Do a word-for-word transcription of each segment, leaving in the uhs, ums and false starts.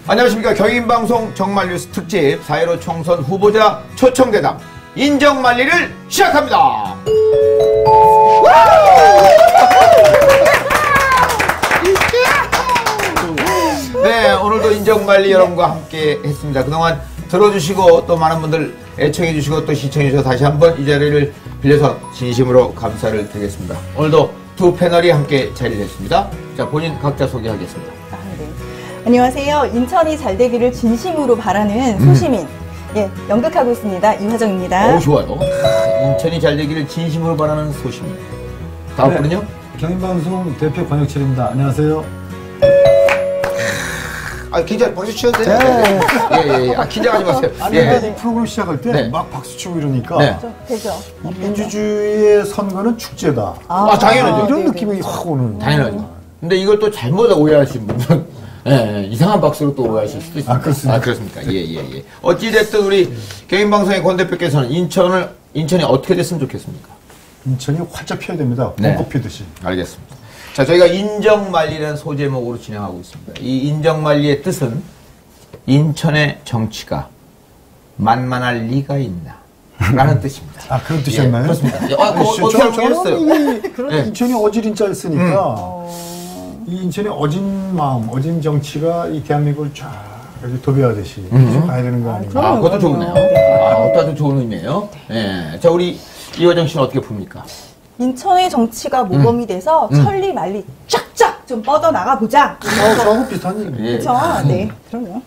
안녕하십니까. 경인방송 정말뉴스 특집 사 일오 총선 후보자 초청대담 인정만리를 시작합니다. 네, 오늘도 인정만리 여러분과 함께 했습니다. 그동안 들어주시고 또 많은 분들 애청해주시고 또 시청해주셔서 다시 한번 이 자리를 빌려서 진심으로 감사를 드리겠습니다. 오늘도 두 패널이 함께 자리를 했습니다. 자, 본인 각자 소개하겠습니다. 아, 네. 안녕하세요. 인천이 잘되기를 진심으로 바라는 소시민. 음. 예, 연극하고 있습니다. 이화정입니다. 오, 좋아요. 인천이 잘되기를 진심으로 바라는 소시민. 다음 네. 분은요? 경인방송 대표 권혁철입니다. 안녕하세요. 아, 긴장 박수 치셔도 돼요. 네. 예, 예, 예. 아, 긴장하지 마세요. 아니, 예. 이 프로그램 시작할 때 막 네. 박수 치고 이러니까 네. 되죠. 이 민주주의의 선거는 축제다. 아, 아 당연하죠. 이런 네네. 느낌이 확 오는. 당연하죠. 근데 이걸 또 잘못 오해하신 분은 예, 예, 이상한 박수로 또 오해하실 수도 있습니다. 아, 그렇습니까? 아, 그렇습니까? 예, 예, 예. 어찌됐든 우리 개인방송의 권 대표께서는 인천을, 인천이 어떻게 됐으면 좋겠습니까? 인천이 활짝 피어야 됩니다. 네. 벚꽃 피듯이. 알겠습니다. 자, 저희가 인정만리라는 소제목으로 진행하고 있습니다. 이 인정만리의 뜻은 인천의 정치가 만만할 리가 있나? 라는 뜻입니다. 아, 그런 뜻이었나요? 예, 그렇습니다. 예, 아, 뭐, 저- 어떻게 저는 알겠어요? 이 그런 네. 인천이 어지린자를 쓰니까 어... 이 인천의 어진 마음, 어진 정치가 이 대한민국을 쫙 이렇게 도배하듯이 음. 가야 되는 거 아닌가. 아, 그것도 좋네요. 아, 그것도 아주 좋은 의미예요. 예. 자, 우리 이화정 씨는 어떻게 봅니까? 인천의 정치가 모범이 돼서 음. 천리 말리 쫙쫙 좀 뻗어나가 보자. 어, 저하고 비슷한 얘기. 예. 그렇죠? 네, 그럼요.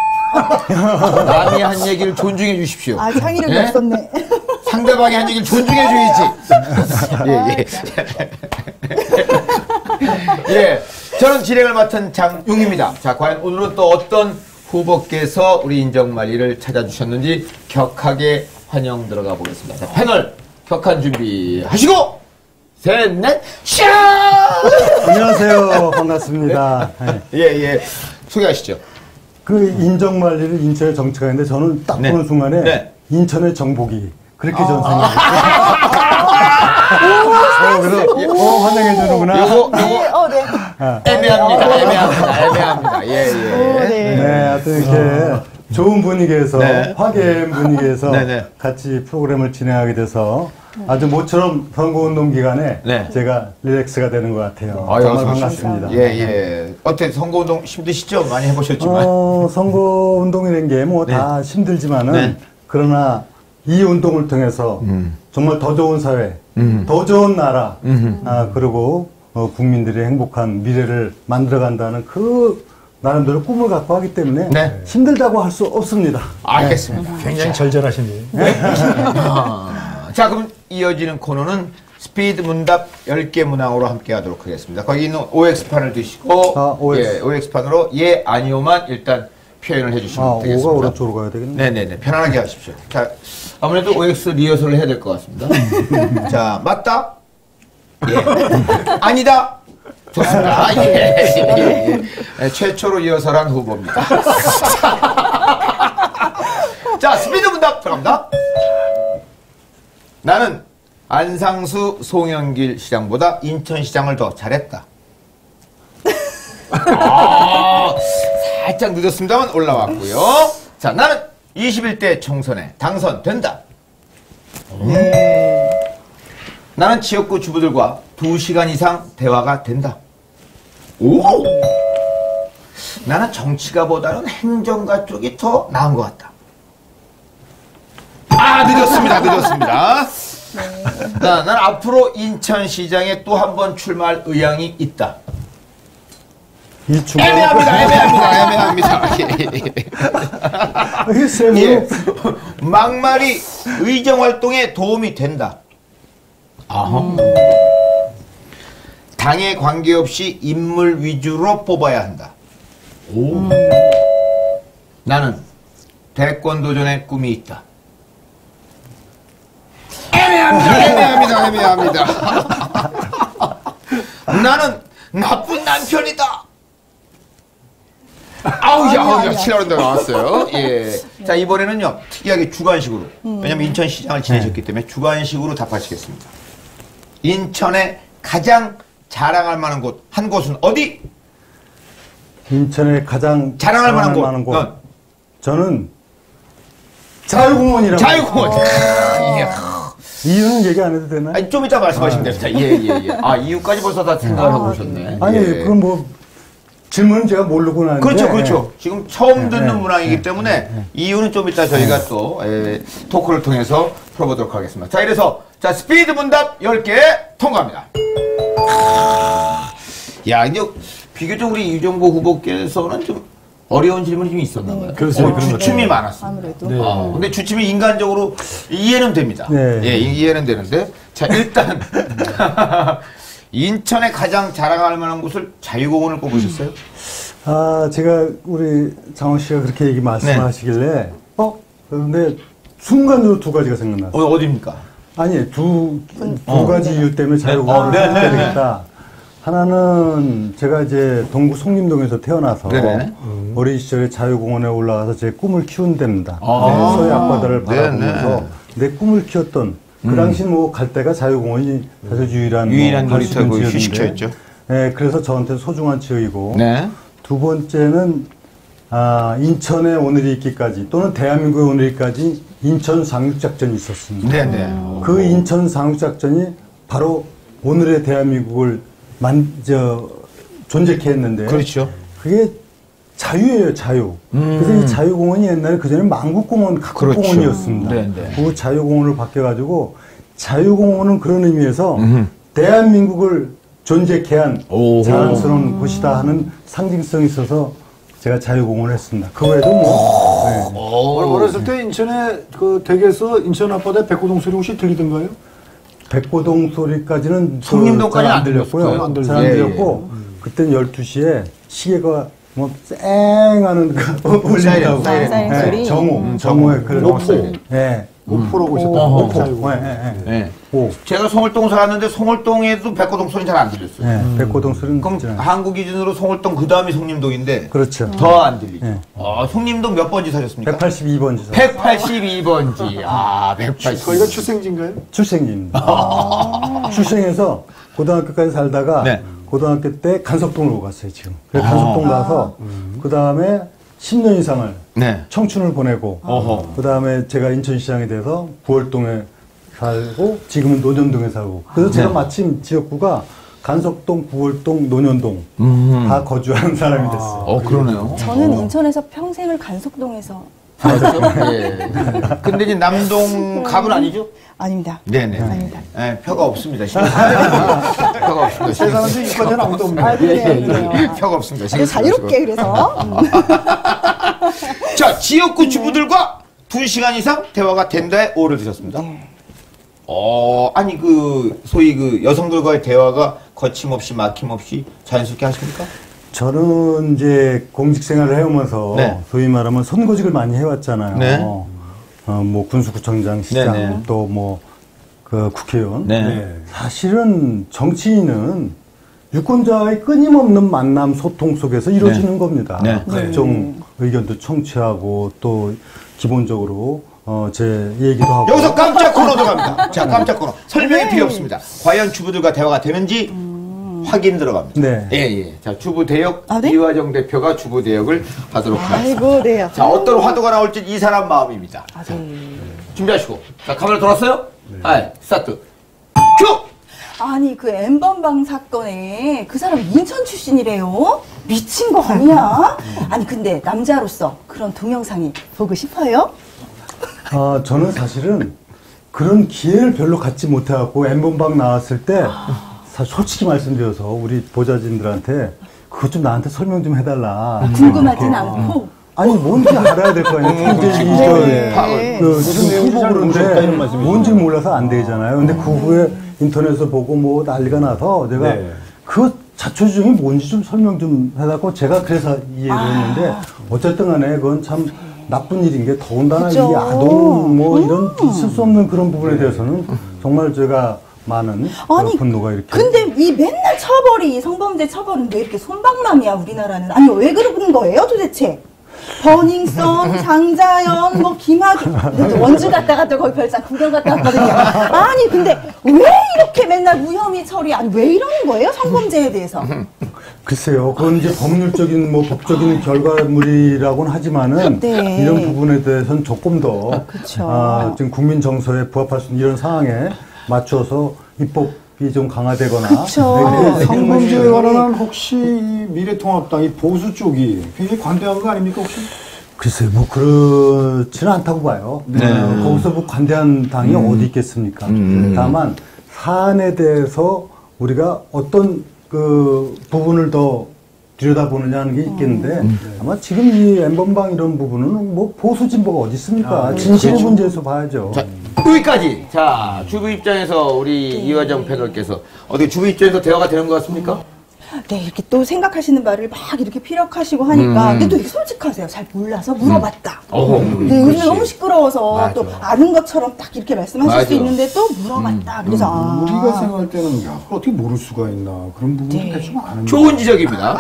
남이 한 얘기를 존중해 주십시오. 아, 창의력이 예? 없었네. 상대방이 한 얘기를 존중해 줘야지. 예, 예. 예. 저는 진행을 맡은 장용입니다. 자, 과연 오늘은 또 어떤 후보께서 우리 인정만리를 찾아주셨는지 격하게 환영 들어가 보겠습니다. 자, 패널 격한 준비 하시고 셋, 넷, 샤! 안녕하세요. 반갑습니다. 네. 예, 예. 소개하시죠. 그 인정만리를 인천의 정치가 있는데 저는 딱 네. 보는 순간에 네. 인천의 정복이 그렇게 아. 저는 생각해요. 어, 그래서 어, 환영해 주는구나. 요거, 요거 네, 어, 네. 애매합니다. 애매합니다. 애매합니다. 예, 예. 오, 네. 네, 하여튼 이렇게 좋은 분위기에서 네. 화기애애한 분위기에서 네, 네. 같이 프로그램을 진행하게 돼서 아주 모처럼 선거운동 기간에 네. 제가 릴렉스가 되는 것 같아요. 아유, 정말 어서 반갑습니다. 예, 예. 어때 선거운동 힘드시죠? 많이 해보셨지만. 어, 선거운동이라는 게 뭐 다 힘들지만은 네. 그러나 이 운동을 통해서 음. 정말 더 좋은 사회, 음. 더 좋은 나라, 음. 아, 그리고 어, 국민들의 행복한 미래를 만들어간다는 그 나름대로 꿈을 갖고 하기 때문에 네. 힘들다고 할 수 없습니다. 알겠습니다. 굉장히 절절하시네요. 아, 자, 그럼 이어지는 코너는 스피드 문답 열 개 문항으로 함께 하도록 하겠습니다. 거기 있는 오엑스판을 드시고, 아, 오엑스. 예, 오엑스판으로 예, 아니오만 일단 표현을 해주시면 아, 되겠습니다. 오가 오른쪽으로 가야 되겠네. 네네네. 편안하게 하십시오. 자, 아무래도 오엑스 리허설을 해야 될 것 같습니다. 자, 맞다? 예. 아니다? 좋습니다. 아, 예, 예, 예, 예. 최초로 리허설한 후보입니다. 자, 스피드 문답 들어갑니다. 나는 안상수 송영길 시장보다 인천시장을 더 잘했다. 아, 살짝 늦었습니다만 올라왔고요. 자, 나는 이십일 대 총선에 당선된다. 음. 나는 지역구 주부들과 두 시간 이상 대화가 된다. 오! 나는 정치가보다는 행정가 쪽이 더 나은 것 같다. 아, 늦었습니다. 늦었습니다. 자, 나는 앞으로 인천시장에 또 한 번 출마할 의향이 있다. 이 중간 애매합니다. 애매합니다. 애매합니다. 예. 셈으로 예. 막말이 의정 활동에 도움이 된다. 아하. 당에 관계없이 인물 위주로 뽑아야 한다. 오. 나는 대권 도전의 꿈이 있다. 애매합니다. 애매합니다. 애매합니다. 나는 나쁜 남편이다. 아우야, 아우야, 칠월에 나왔어요. 예. 자, 이번에는요, 특이하게 주관식으로. 왜냐면 인천시장을 지내셨기 때문에 주관식으로 답하시겠습니다. 인천의 가장 자랑할 만한 곳, 한 곳은 어디? 인천의 가장 자랑할 만한 곳. 만한 곳. 어. 저는 자유공원이라고. 자유공원. 아~ 예. 이유는 얘기 안 해도 되나요? 아니, 좀 이따 말씀하시면 됩니다. 예, 예, 예. 아, 이유까지 벌써 다 생각을 하고 오셨네. 아니, 예. 그건 뭐, 질문은 제가 모르고 나는데. 그렇죠, 그렇죠. 예. 지금 처음 듣는 예, 문항이기 예, 때문에 예, 이유는 좀 이따 저희가 또 에, 토크를 통해서 풀어보도록 하겠습니다. 자, 이래서 자 스피드 문답 열 개 통과합니다. 야, 이제 비교적 우리 유정보 후보께서는 좀 어려운 질문이 좀 있었나 봐요. 그렇죠. 어, 그런 주춤이 네. 많았어요. 아무래도. 네. 아, 근데 주춤이 인간적으로 이해는 됩니다. 네. 예, 이해는 되는데. 자, 일단 인천에 가장 자랑할 만한 곳을 자유공원을 꼽으셨어요? 아, 제가 우리 장원 씨가 그렇게 얘기 말씀하시길래, 어? 그런데 순간적으로 두 가지가 생각났어요. 어, 어디입니까? 아니, 두, 두 어. 가지 이유 때문에 자유공원을 어, 네, 선택해야 네, 네. 되겠다. 하나는 제가 이제 동구 송림동에서 태어나서 네네. 어린 시절에 자유공원에 올라가서 제 꿈을 키운 데입니다. 아. 네, 서해 앞바다를 네네. 바라보면서 내 꿈을 키웠던 그 당시 뭐 갈 때가 자유공원이 사실 유일한 유일한 뭐갈수 놀이터, 있는 그 지역인데, 휴식처였죠. 네, 그래서 저한테 소중한 지역이고 네. 두 번째는 아, 인천의 오늘이 있기까지 또는 대한민국의 오늘이 있기까지 인천 상륙작전이 있었습니다. 네네. 그 인천 상륙작전이 바로 오늘의 대한민국을 만, 저, 존재케 했는데. 그렇죠. 그게 자유예요, 자유. 음. 그래서 이 자유공원이 옛날에 그전에 만국공원, 각국공원이었습니다. 그렇죠. 네네. 그 자유공원으로 바뀌어가지고 자유공원은 그런 의미에서 음흠. 대한민국을 존재케 한 오호. 자랑스러운 곳이다 하는 상징성이 있어서 제가 자유공원을 했습니다. 그 외에도 뭐. 네. 오. 어렸을 때 인천에 그 댁에서 인천 앞바다에 백고동 소리 혹시 들리던가요? 백고동 소리까지는 송림동까지는 잘안 안 들렸고요. 들렸어요? 안 잘 안 예, 들렸고 그때는 열두 시에 시계가 뭐 쌩하는 그 울린다고. 사이렌, 사이렌 소리. 정오. 음, 정오에 정오. 그 정오 사이렌. 예. 오포라고 있었다. 오포. 오포. 오포. 예, 예, 예. 네. 오. 제가 송월동 살았는데 송월동에도 백고동 소리는 잘 안 들렸어요. 예. 백고동 소리는 그럼 듣지 않아요. 한국 기준으로 송월동 그 다음이 송림동인데 그렇죠. 더 안 들리죠. 네. 아, 송림동 몇 번지 사셨습니까? 백팔십이 번지. 백팔십이 번지. 아, 백팔십이. 거기가 출생지인가요? 출생지입니다. 출생해서 고등학교까지 살다가 네. 고등학교 때 간석동으로 갔어요, 지금. 그래서 아. 간석동 가서 그 다음에 십 년 이상을 네. 청춘을 보내고 어허. 그 다음에 제가 인천시장이 돼서 구월동에 살고 지금은 논현동에 살고 그래서 제가 네. 마침 지역구가 간석동, 구월동, 논현동 음. 다 거주하는 사람이 됐어요. 어, 그러네요. 저는 어. 인천에서 평생을 간석동에서 그렇죠? 예. 근데 이제 남동 갑은 아니죠? 아닙니다. 네네. 아닙니다. 네, 표가 없습니다. 표가 없습니다. 세상에서 이과는 아무도 없네요. 아, 그래요, 예, 예, 그래요. 예. 표가 없습니다. 아주 자유롭게 그래서. 음. 자, 지역구 주부들과 두 시간 이상 대화가 된다에 오를 드셨습니다. 어, 아니, 그, 소위 그 여성들과의 대화가 거침없이 막힘없이 자연스럽게 하십니까? 저는 이제 공직 생활을 해오면서 네. 소위 말하면 선거직을 많이 해왔잖아요. 네. 어, 뭐 군수구청장, 시장, 네, 네. 또 뭐 그 국회의원. 네. 사실은 정치인은 유권자와의 끊임없는 만남, 소통 속에서 이루어지는 겁니다. 네. 각종 의견도 청취하고 또 기본적으로 어, 제 얘기도 하고. 여기서 깜짝 코너 들어갑니다. 자, 깜짝 코너. 설명이 필요 없습니다. 과연 주부들과 대화가 되는지 확인 들어갑니다. 네. 예, 예. 자, 주부 대역 아, 네? 이화정 대표가 주부 대역을 하도록 하겠습니다. 아이고, 네. 자, 어떤 화두가 나올지 이 사람 마음입니다. 아, 네. 준비하시고. 자, 카메라 돌았어요? 네. 아, 스타트. 큐! 아니 그 엠번방 사건에 그 사람 인천 출신이래요? 미친 거 아니야? 아니 근데 남자로서 그런 동영상이 보고 싶어요? 아, 저는 사실은 그런 기회를 별로 갖지 못해갖고 엠번방 나왔을 때 사- 솔직히 말씀드려서 우리 보좌진들한테 그것 좀 나한테 설명 좀 해달라. 궁금하진 이렇게. 않고 아니 뭔지 알아야 될 거 아니에요. 음, 이제 네. 저, 네. 그 지금 후보 잘 모르셨다 이런 그런데 말씀이시죠? 뭔지 몰라서 안 되잖아요. 근데 그 후에 인터넷에서 보고 뭐 난리가 나서 내가 네. 그 자초지종이 뭔지 좀 설명 좀 해달라고 제가 그래서 이해를 했는데 어쨌든 간에 그건 참 나쁜 일인 게 더군다나 그죠. 이 아동 뭐 이런 있을 수 없는 그런 부분에 대해서는 정말 제가 많은 아니 분노가 이렇게. 근데 이 맨날 처벌이 성범죄 처벌은 왜 이렇게 손방망이야 우리나라는? 아니 왜 그러는 거예요 도대체? 버닝썬, 장자연, 뭐 김학의 원주 갔다가 또 거기 별장 구경 갔다 왔거든요. 아니 근데 왜 이렇게 맨날 무혐의 처리? 아니 왜 이러는 거예요 성범죄에 대해서? 글쎄요. 그건 이제 법률적인 뭐 법적인 결과물이라고는 하지만은 네. 이런 부분에 대해서는 조금 더 그쵸. 아, 지금 국민 정서에 부합할 수 있는 이런 상황에 맞춰서 입법이 좀 강화되거나 그쵸. 네, 그래서 성범죄에 행동이- 관한 혹시 이 미래통합당 이 보수 쪽이 굉장히 관대한 거 아닙니까 혹시? 글쎄요, 뭐 그렇지는 않다고 봐요. 네. 어, 거기서 뭐 관대한 당이 음. 어디 있겠습니까? 음. 다만 사안에 대해서 우리가 어떤 그 부분을 더 들여다보느냐는 게 있겠는데 음. 아마 지금 이 엠번방 이런 부분은 뭐 보수 진보가 어디 있습니까? 아, 진실의 그렇죠. 문제에서 봐야죠. 자, 여기까지. 자, 주부 입장에서 우리 이화정 패널께서 어떻게 주부 입장에서 대화가 되는 것 같습니까? 네, 이렇게 또 생각하시는 바를 막 이렇게 피력하시고 하니까, 음. 근데 또 이렇게 솔직하세요. 잘 몰라서 물어봤다. 어허, 네, 요즘 그렇지. 너무 시끄러워서 맞아. 또 아는 것처럼 딱 이렇게 말씀하실 맞아. 수 있는데 또 물어봤다. 그래서 아, 우리가 생각할 때는 야, 그걸 어떻게 모를 수가 있나 그런 부분이 네. 대충 아는 좋은 지적입니다.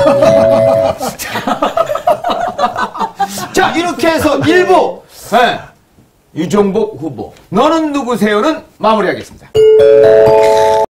자, 이렇게 해서 일 부 네. 유정복 후보 너는 누구세요는 마무리하겠습니다.